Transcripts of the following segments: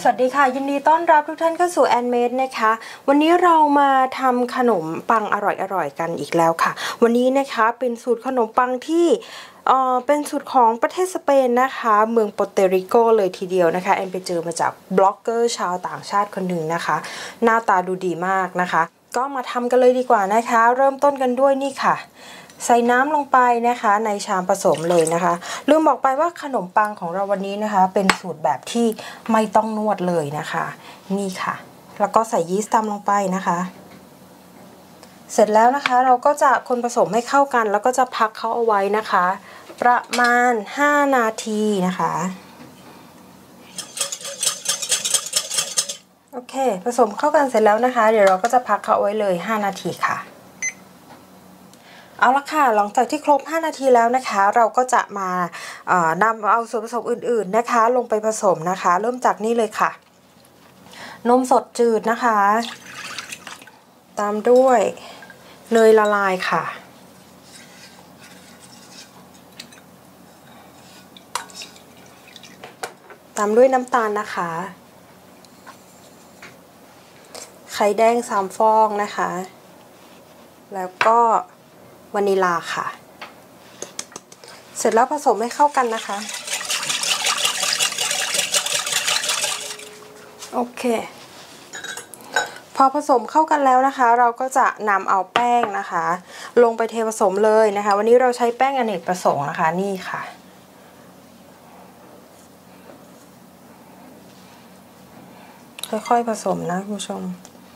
วัสดีค่ะยินดีต้อนรับทุกท่านเข้าสู่แอนเมดนะคะวันนี้เรามาทำขนมปังอร่อยๆกันอีกแล้วค่ะวันนี้นะคะเป็นสูตรขนมปังที่เป็นสูตรของประเทศสเปนนะคะเมืองโปรเตริโกเลยทีเดียวนะคะแอนไปเจอมาจากบล็อกเกอร์ชาวต่างชาติคนหนึ่งนะคะหน้าตาดูดีมากนะคะก็มาทำกันเลยดีกว่านะคะเริ่มต้นกันด้วยนี่ค่ะใส่น้ำลงไปนะคะในชามผสมเลยนะคะลืมบอกไปว่าขนมปังของเราวันนี้นะคะเป็นสูตรแบบที่ไม่ต้องนวดเลยนะคะนี่ค่ะแล้วก็ใส่ยีสต์ตามลงไปนะคะเสร็จแล้วนะคะเราก็จะคนผสมให้เข้ากันแล้วก็จะพักเขาเอาไว้นะคะประมาณ5นาทีนะคะโอเคผสมเข้ากันเสร็จแล้วนะคะเดี๋ยวเราก็จะพักเขาเอาไว้เลย5นาทีค่ะเอาละค่ะหลังจากที่ครบ5นาทีแล้วนะคะเราก็จะมานำเอาส่วนผสมอื่นๆนะคะลงไปผสมนะคะเริ่มจากนี่เลยค่ะนมสดจืดนะคะตามด้วยเนยละลายค่ะตามด้วยน้ำตาลนะคะไข่แดง3ฟองนะคะแล้วก็วานิลาค่ะเสร็จแล้วผสมให้เข้ากันนะคะโอเคพอผสมเข้ากันแล้วนะคะเราก็จะนำเอาแป้งนะคะลงไปเทผสมเลยนะคะวันนี้เราใช้แป้งอเนกประสงค์นะคะนี่ค่ะค่อยๆผสมนะคุณผู้ชม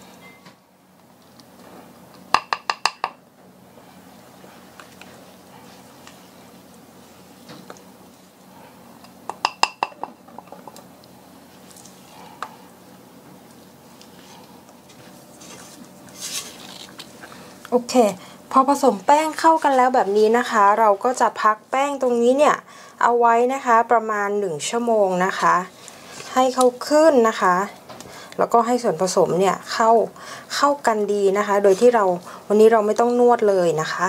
โอเคพอผสมแป้งเข้ากันแล้วแบบนี้นะคะเราก็จะพักแป้งตรงนี้เนี่ยเอาไว้นะคะประมาณ1ชั่วโมงนะคะให้เขาขึ้นนะคะแล้วก็ให้ส่วนผสมเนี่ยเข้ากันดีนะคะโดยที่วันนี้เราไม่ต้องนวดเลยนะคะ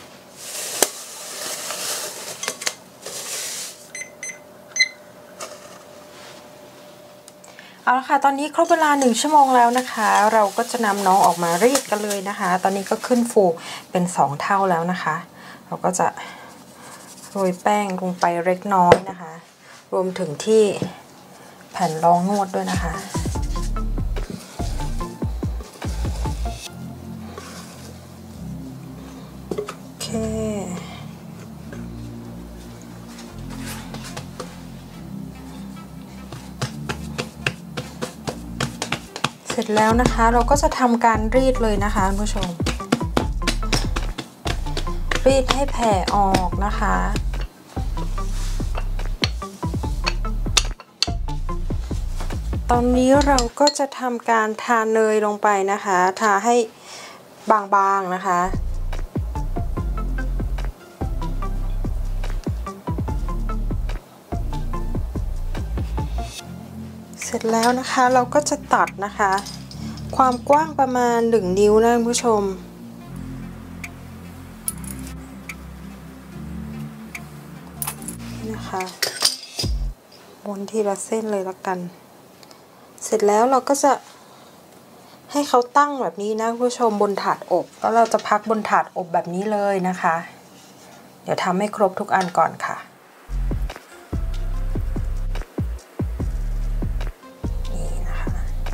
เอาละค่ะตอนนี้ครบเวลา1ชั่วโมงแล้วนะคะเราก็จะนำน้องออกมารีดกันเลยนะคะตอนนี้ก็ขึ้นฟูเป็น2เท่าแล้วนะคะเราก็จะโรยแป้งลงไปเล็กน้อยนะคะรวมถึงที่แผ่นรองนวดด้วยนะคะโอเคเสร็จแล้วนะคะเราก็จะทำการรีดเลยนะคะคุณผู้ชมรีดให้แผ่ออกนะคะตอนนี้เราก็จะทำการทาเนยลงไปนะคะทาให้บางๆนะคะเสร็จแล้วนะคะเราก็จะตัดนะคะความกว้างประมาณ1นิ้วนะคุณผู้ชมนะคะวนทีละเส้นเลยละกันเสร็จแล้วเราก็จะให้เขาตั้งแบบนี้นะคุณผู้ชมบนถาดอบแล้วเราจะพักบนถาดอบแบบนี้เลยนะคะเดี๋ยวทำให้ครบทุกอันก่อนค่ะนี่นะคะ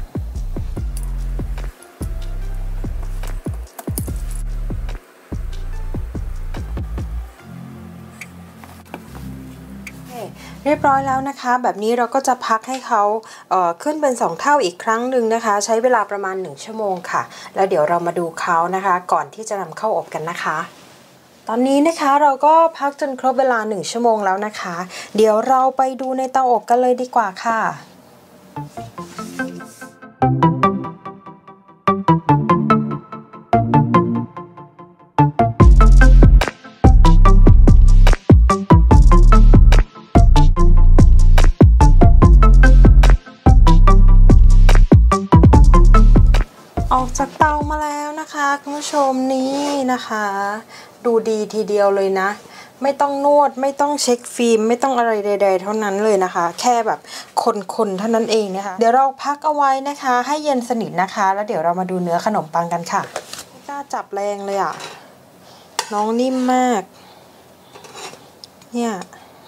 เรียบร้อยแล้วนะคะแบบนี้เราก็จะพักให้เขาขึ้นเป็น2เท่าอีกครั้งหนึ่งนะคะใช้เวลาประมาณ1ชั่วโมงค่ะแล้วเดี๋ยวเรามาดูเขานะคะก่อนที่จะนำเข้าอบกันนะคะตอนนี้นะคะเราก็พักจนครบเวลา1ชั่วโมงแล้วนะคะเดี๋ยวเราไปดูในเตาอบกันเลยดีกว่าค่ะออกจากเตามาแล้วนะคะคุณผู้ชมนี่นะคะดูดีทีเดียวเลยนะไม่ต้องนวดไม่ต้องเช็คฟิล์มไม่ต้องอะไรใดๆเท่านั้นเลยนะคะแค่แบบคนๆเท่านั้นเองนะคะเดี๋ยวเราพักเอาไว้นะคะให้เย็นสนิทนะคะแล้วเดี๋ยวเรามาดูเนื้อขนมปังกันค่ะไม่กล้าจับแรงเลยอ่ะน้องนิ่มมากเนี่ย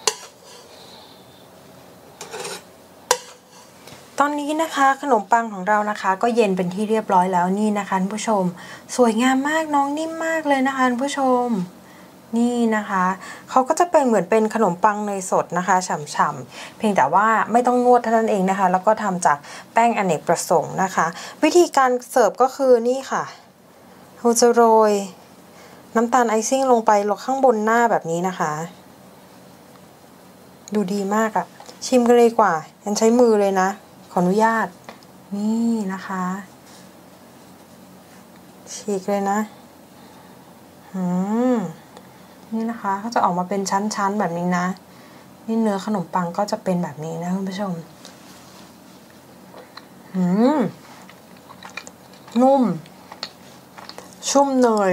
ตอนนี้นะคะขนมปังของเรานะคะก็เย็นเป็นที่เรียบร้อยแล้วนี่นะคะท่านผู้ชมสวยงามมากน้องนิ่มมากเลยนะคะท่านผู้ชมนี่นะคะเขาก็จะเป็นเหมือนเป็นขนมปังเนยสดนะคะฉ่ำๆเพียงแต่ว่าไม่ต้องนวดเท่านั้นเองนะคะแล้วก็ทำจากแป้งอเนกประสงค์นะคะวิธีการเสิร์ฟก็คือนี่ค่ะเราจะโรยน้ำตาลไอซิ่งลงไปข้างบนหน้าแบบนี้นะคะดูดีมากอะชิมกันเลยดีกว่ายันใช้มือเลยนะขออนุญาตนี่นะคะฉีกเลยนะนี่นะคะก็จะออกมาเป็นชั้นๆแบบนี้นะนี่เนื้อขนมปังก็จะเป็นแบบนี้นะคุณผู้ชมนุ่มชุ่มเนย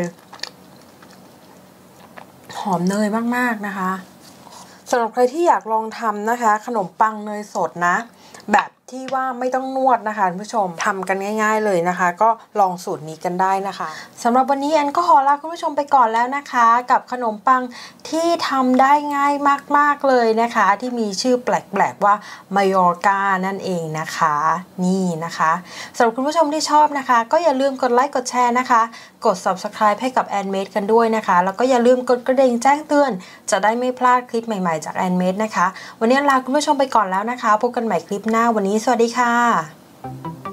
หอมเนยมากๆนะคะสำหรับใครที่อยากลองทำนะคะขนมปังเนยสดนะแบบที่ว่าไม่ต้องนวดนะคะคุณผู้ชมทำกันง่ายๆเลยนะคะก็ลองสูตรนี้กันได้นะคะสำหรับวันนี้แอนก็ขอลาคุณผู้ชมไปก่อนแล้วนะคะกับขนมปังที่ทำได้ง่ายมากๆเลยนะคะที่มีชื่อแปลกๆว่ามายอร์กานั่นเองนะคะนี่นะคะสำหรับคุณผู้ชมที่ชอบนะคะก็อย่าลืมกดไลค์กดแชร์นะคะกด Subscribe ให้กับ Handmade กันด้วยนะคะแล้วก็อย่าลืมกดกระดิ่งแจ้งเตือนจะได้ไม่พลาดคลิปใหม่ๆจาก Handmade นะคะวันนี้ลาคุณผู้ชมไปก่อนแล้วนะคะพบกันใหม่คลิปหน้าวันนี้สวัสดีค่ะ